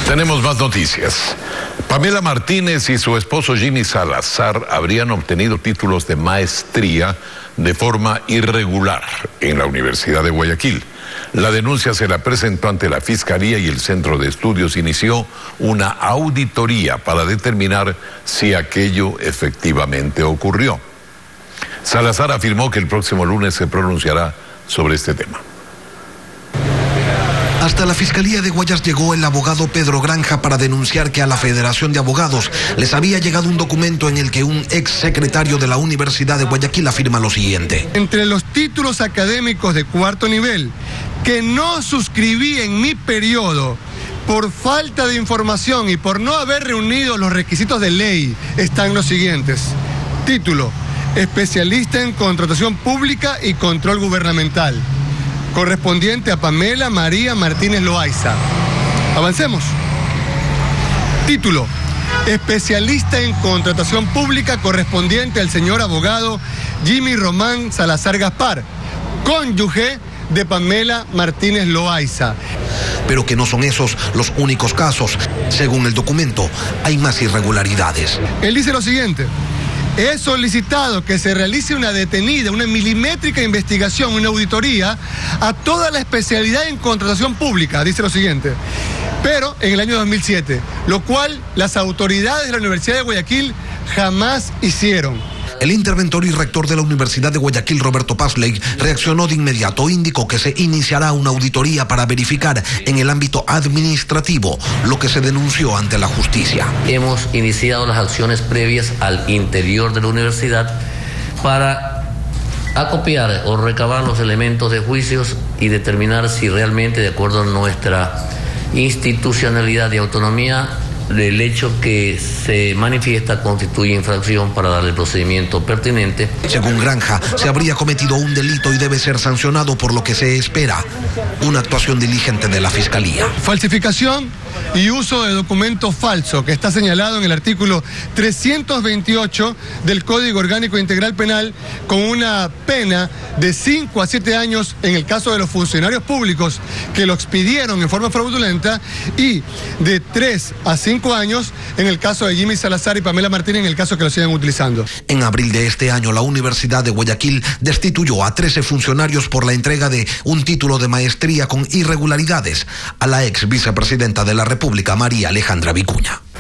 Tenemos más noticias. Pamela Martínez y su esposo Jimmy Salazar habrían obtenido títulos de maestría de forma irregular en la Universidad de Guayaquil. La denuncia se la presentó ante la Fiscalía y el Centro de Estudios inició una auditoría para determinar si aquello efectivamente ocurrió. Salazar afirmó que el próximo lunes se pronunciará sobre este tema. Hasta la Fiscalía de Guayas llegó el abogado Pedro Granja para denunciar que a la Federación de Abogados les había llegado un documento en el que un ex secretario de la Universidad de Guayaquil afirma lo siguiente. Entre los títulos académicos de cuarto nivel que no suscribí en mi periodo por falta de información y por no haber reunido los requisitos de ley están los siguientes. Título: especialista en contratación pública y control gubernamental, correspondiente a Pamela María Martínez Loaiza. Avancemos. Título: especialista en contratación pública, correspondiente al señor abogado Jimmy Román Salazar Gaspar, cónyuge de Pamela Martínez Loaiza. Pero que no son esos los únicos casos. Según el documento, hay más irregularidades. Él dice lo siguiente: he solicitado que se realice una detenida, una milimétrica investigación, una auditoría a toda la especialidad en contratación pública, dice lo siguiente, pero en el año 2007, lo cual las autoridades de la Universidad de Guayaquil jamás hicieron. El interventor y rector de la Universidad de Guayaquil, Roberto Pazley, reaccionó de inmediato. Indicó que se iniciará una auditoría para verificar en el ámbito administrativo lo que se denunció ante la justicia. Hemos iniciado las acciones previas al interior de la universidad para acopiar o recabar los elementos de juicios y determinar si realmente, de acuerdo a nuestra institucionalidad y autonomía, el hecho que se manifiesta constituye infracción para darle el procedimiento pertinente. Según Granja, se habría cometido un delito y debe ser sancionado, por lo que se espera una actuación diligente de la Fiscalía. Falsificación y uso de documento falso, que está señalado en el artículo 328 del Código Orgánico Integral Penal, con una pena de 5 a 7 años en el caso de los funcionarios públicos que lo expidieron en forma fraudulenta, y de 3 a 5 años en el caso de Jimmy Salazar y Pamela Martínez en el caso que lo sigan utilizando. En abril de este año, la Universidad de Guayaquil destituyó a 13 funcionarios por la entrega de un título de maestría con irregularidades a la ex vicepresidenta de la República, María Alejandra Vicuña.